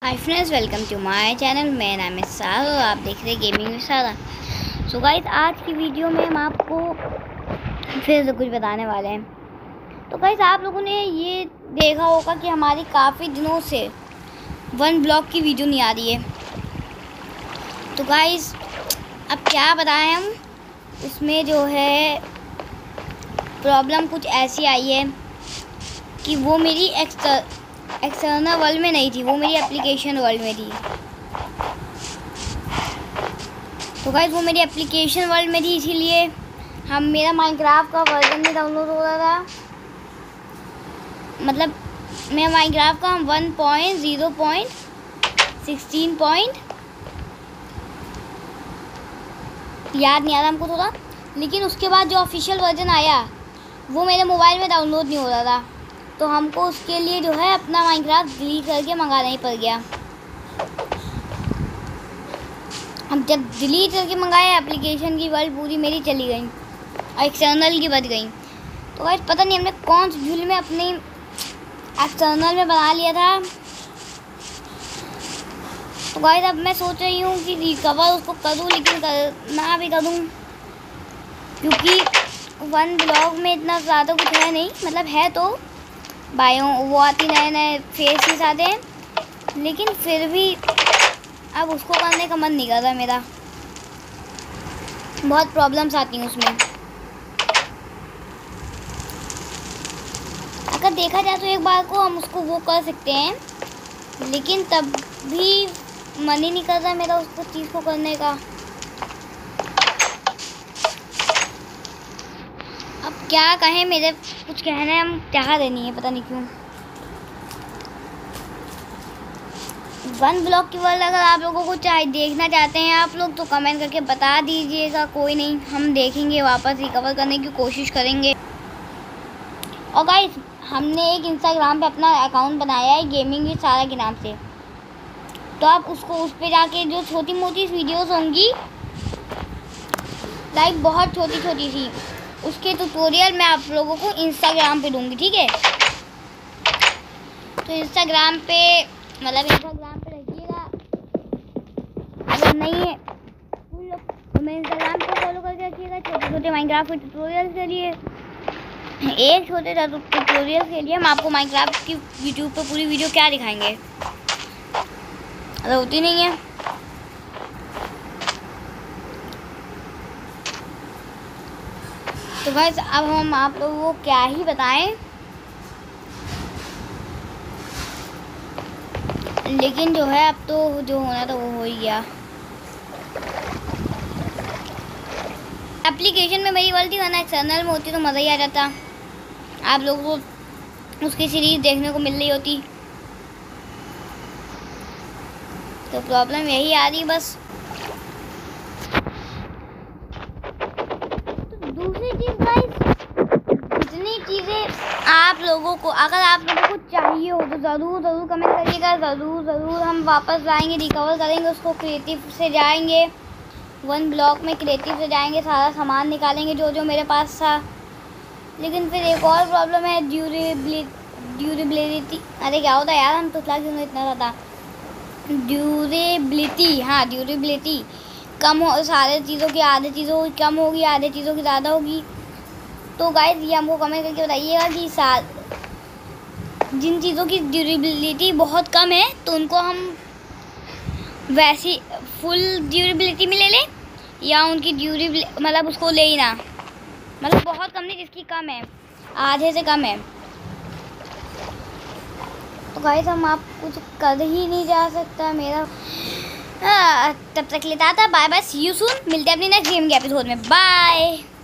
Hi friends, welcome to my channel. मेरा नाम है सारा और आप देख रहे हैं गेमिंग विद सारा। सो गाइस, आज की वीडियो में हम आपको फिर से कुछ बताने वाले हैं। तो गाइस, आप लोगों ने ये देखा होगा कि हमारी काफ़ी दिनों से वन ब्लॉक की वीडियो नहीं आ रही है। तो गाइस, अब क्या बताएं हम, इसमें जो है प्रॉब्लम कुछ ऐसी आई है कि वो मेरी एक्सटर्नल वर्ल्ड में नहीं थी, वो मेरी एप्लीकेशन वर्ल्ड में थी। तो गाइस, वो मेरी एप्लीकेशन वर्ल्ड में थी, इसीलिए मेरा माइनक्राफ्ट का वर्जन नहीं डाउनलोड हो रहा था। मतलब मेरा माइनक्राफ्ट का 1.0.16 याद नहीं आ रहा हमको थोड़ा, लेकिन उसके बाद जो ऑफिशियल वर्जन आया वो मेरे मोबाइल में डाउनलोड नहीं हो रहा था। तो हमको उसके लिए जो है अपना माइनक्राफ्ट डिलीट करके मंगाना ही पड़ गया। हम जब डिलीट करके मंगाया, एप्लीकेशन की वर्ल्ड पूरी मेरी चली गई और एक्सटर्नल की बच गई। तो गाइस, पता नहीं हमने कौन सी भूल में अपनी एक्सटर्नल में बना लिया था। तो गाइस, अब मैं सोच रही हूँ कि रिकवर उसको करूँ, लेकिन करना भी करूँ, क्योंकि वन ब्लॉग में इतना ज़्यादा कुछ है नहीं। मतलब है तो बायो वो आती, नए नए फेसेस आते हैं, लेकिन फिर भी अब उसको करने का मन नहीं कर रहा मेरा। बहुत प्रॉब्लम्स आती हैं उसमें। अगर देखा जाए तो एक बार को हम उसको वो कर सकते हैं, लेकिन तब भी मन ही नहीं कर रहा मेरा उसको चीज़ को करने का। अब क्या कहें, मेरे कुछ कहने हम चाह रहे नहीं है, पता नहीं क्यों। वन ब्लॉक की वर्ल्ड अगर आप लोगों को देखना चाहते हैं आप लोग, तो कमेंट करके बता दीजिएगा। कोई नहीं, हम देखेंगे, वापस रिकवर करने की कोशिश करेंगे। और गाइस, हमने एक इंस्टाग्राम पे अपना अकाउंट बनाया है गेमिंग विद सारा के नाम से। तो आप उस पर जाके जो छोटी मोटी वीडियोस होंगी, लाइक बहुत छोटी छोटी सी, उसके ट्यूटोरियल मैं आप लोगों को इंस्टाग्राम पे दूंगी, ठीक है। तो इंस्टाग्राम पे रखिएगा। अगर नहीं है तो मैं इंस्टाग्राम पे फॉलो करके रखिएगा। छोटे छोटे माइनक्राफ्ट के ट्यूटोरियल के लिए, एक छोटे ट्यूटोरियल के लिए हम आपको माइनक्राफ्ट की यूट्यूब पे पूरी वीडियो क्या दिखाएंगे, अगर होती नहीं है। तो गाइस, अब हम आप लोगों को क्या ही बताएं, लेकिन जो है अब तो जो होना था वो हो ही गया। एप्लीकेशन में मेरी गलती वरना एक्सटर्नल में होती तो मज़ा ही आ जाता, आप लोगों को उसकी सीरीज देखने को मिल रही होती। तो प्रॉब्लम यही आ रही बस। दूसरी चीज़ गाइस, जितनी चीज़ें आप लोगों को, अगर आप लोगों को चाहिए हो तो ज़रूर कमेंट करिएगा। ज़रूर हम वापस लाएंगे, रिकवर करेंगे उसको। क्रिएटिव से जाएंगे, वन ब्लॉक में क्रिएटिव से जाएंगे, सारा सामान निकालेंगे जो मेरे पास था। लेकिन फिर एक और प्रॉब्लम है, ड्यूरेबिलिटी। अरे क्या होता है यार, हम तो क्यों इतना ज़्यादा ड्यूरेबिलिटी कम हो। सारे चीज़ों की आधे चीज़ों की कम होगी, आधे चीज़ों की ज़्यादा होगी। तो गाइस, ये हमको कमेंट करके बताइएगा कि जिन चीज़ों की ड्यूरेबिलिटी बहुत कम है तो उनको हम वैसी फुल ड्यूरेबिलिटी में ले लें, या उनकी मतलब उसको ले ही ना, मतलब बहुत कम नहीं, जिसकी कम है, आधे से कम है। तो गाइस, हम आप कुछ कर ही नहीं जा सकता मेरा। तब तक लेता था, bye bye, see you soon. मिलते हैं अपनी नेक्स्ट गेम के एपिसोड में। बाय।